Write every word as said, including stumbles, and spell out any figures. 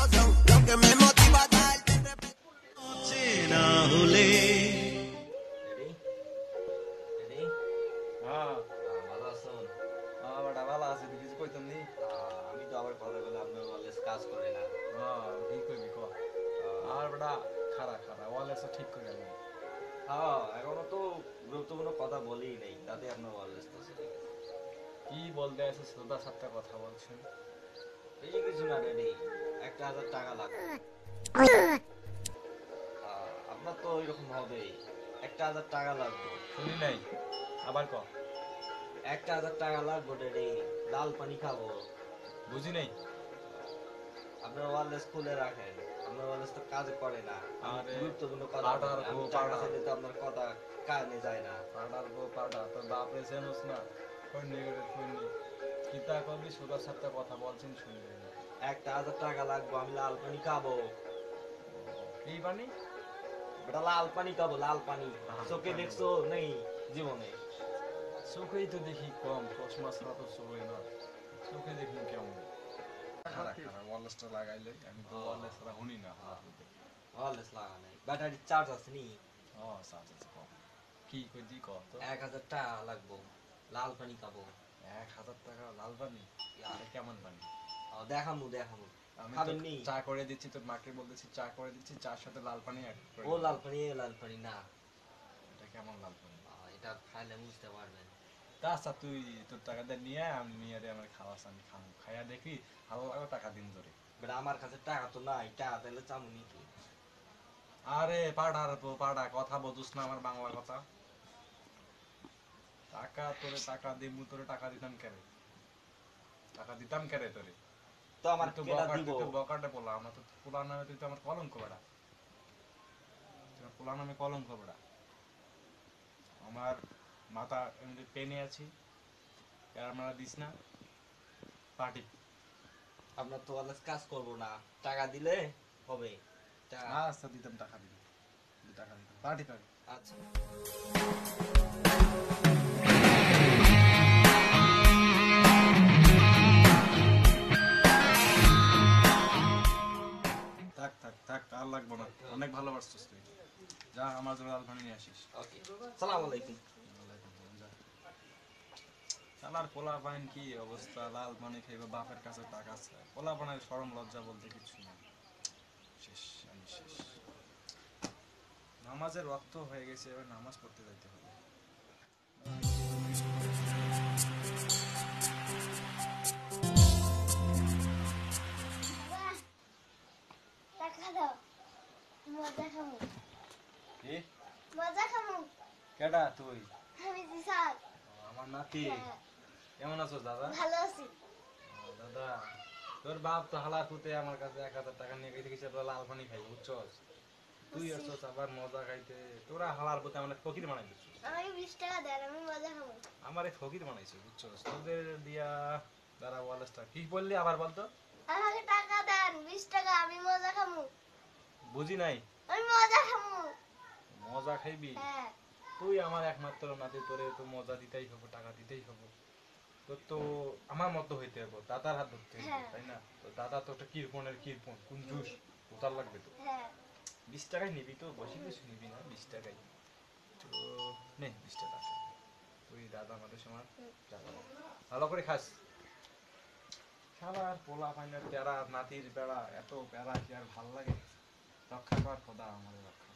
emoción, lo que me motiva a darte respeto. না হলে ready ready হ্যাঁ ভালো আছেন? হ্যাঁ বেটা ভালো আছে তুই কিছু কইতাম নি আমি তো আবার কথা বলে আপনার ওয়ারলেস কাজ করে না। হ্যাঁ কি কইবি ক আর বেটা খারা খারা ওয়ালেসটা ঠিক করে গেল হ্যাঁ এখনো তো গুরুত্বপূর্ণ কথা বলি নাই, তাতে আপনার ওয়ারলেস তো চলে গেছে। কি বলতে আছে সোদা সাতটা কথা বলছেন এই যে কিছু না রেডি, একটা হাজার টাকা লাগবে। আহ, আপনার তো ওইরকম হবে, একটা হাজার টাকা লাগবে। শুনি নাই আবার ক একটা হাজার টাকা লাগবে রেডি, লাল পানি খাবো। বুঝি নাই আপনার ওয়ারলেস খুলে রাখেন, আপনার ওয়ারলেস তো কাজ করে না। আরে, গুরুত্বপূর্ণ কথা পাউডার বলি, আমি গো, টাকা পাউডার। চাইলে তো আপনার কথা কানে যায় না। পাড়ার গো পাড়া তোর বাপরে চেনস না কই নেগেটিভ কই নি কিতা করবি সোদা সাতটা কথা বলছেন শুনবি না একটা হাজার টাকা লাগবে, আমি লাল পানি খাবো। কি বানি বেটা লাল পানি খাবো, লাল পানি। লাল চোখে পানি। দেখছো নেই জীবনে? চোখেই তো দেখি কম চশমা ছাড়া তো চোখই না চোখে দেখি কেমন খারাপ খারাপ ওয়ালেসটা লাগাইলে আমি তো ওয়ালেস ছাড়া শুনি না ওয়ারলেস লাগা নাই, ব্যাটারি চার্জ আছে নি। ও সাথ আছে কম কি কই দি কত এক হাজার টাকা লাগবো, লাল পানি খাবো। এক হাজার টাকা লাল পানি আরে কেমন পানি আহ, দেখামু দেখামু আমি তো খাবেন নি? চা করে দিচ্ছি তোর মাকে বলতেছি চা করে দিচ্ছি চার সাথে লাল পানি অ্যাড করে ও লাল পানি, এ লাল পানি না। এটা কেমন লাল পানি আহ, এটা খাইলে বুঝতে পারবেন। তা আচ্ছা তুই তোর টাকা দিয়ে নিয়ে আয়, আমি নিয়ে আমার খাওয়াস আমি খাবো খাইয়া দেখি ভালো লাগবে টাকা দিন ধরে বেটা আমার কাছে টাকা তো নাই, টাকা তাহলে চামু নাকি? আরে পাড়া রে তো পাড়া কথা বলছিস না আমার বাংলা কথা টাকা তোরে টাকা দিমু তোরে টাকা দিতাম কেরে টাকা দিতাম কেরে তোরে তো আমার তুই তো কেটা বকাট দিব? তুই তো বকাটে বলা আমরা তো পোলা নামে তুই তো আমার কলঙ্ক বেড়া তুই আমার পোলা নামে কলঙ্ক বেড়া আমার মাথা এমনি পেনে আছি ক্যামেরা দিস না পার্টি আপনার তো ওয়ারলেস কাজ করবো না, টাকা দিলে হবে। টাকা আচ্ছা দিতাম টাকা দিতাম টাকা দিতাম পার্টি পার্টি আচ্ছা। থাক থাক থাক আর লাগবো না অনেক ভালোবাসছিস তুই যা আমার জন্য লাল পানি নিয়ে আসিস ওকে, সালাম আলাইকুম। শালার পোলা পাইন কি অবস্থা লাল পানি খাইবে বাপের কাছে টাকা আছে পোলা পানের শরম লজ্জা বলতে কিছু নেই শেষ আমি শেষ নামাজের রক্ত হয়ে গেছে এবার নামাজ পড়তে যাইতে হবে টাকা দাও, মজা খামু, কি মজা খামু। কেডা তুই আমি দিশার। আমার নাতি কেমন আছো দাদা ভালো আছি। ও, দাদা তোর বাপ তো হালার পুঁতে আমার কাছে এক হাজার টাকা নিয়ে গেছে কিছু লাল পানি খাই বুঝছস তুই আসছস আবার মজা খাইতে তোরা হালার পুঁতে আমার ফকির বানাই দিচ্ছিস আমাকে বিশ টাকা দেন, আমি মজা খামু। আমার এই ফকির বানাইছে বুঝছস তোদের দিয়া দাঁড়া ওয়ালেসটা কি বললি আবার বলতো আমাকে টাকা দেন, বিশ টাকা, আমি মজা খামু। বুঝি নাই আমি মজা খামু। মজা খাইবি হ্যাঁ। তুই আমার একমাত্র নাতি তোরে তো মজা দিতেই হবে টাকা দিতেই হবে তোর তো আমার মতো হইতে হবে দাদার হাত ধরতে হবে হ্যাঁ। তাই না তো দাদা তো একটা কিরপনের কিরপন কোন জুস উতার লাগবে তো হ্যাঁ। বিশ টাকায় নিবি তো বসে বসে নিবি না বিশ টাকায় তো নে বিশ টাকা আছে। তুই দাদা আমাদের সময় যা বাবা। ভালো করে খাস শালার পোলা পাইনের প্যারা নাতির বেড়া এত প্যারা কি আর ভাল লাগে রক্ষা কর খোদা আমাদের রক্ষা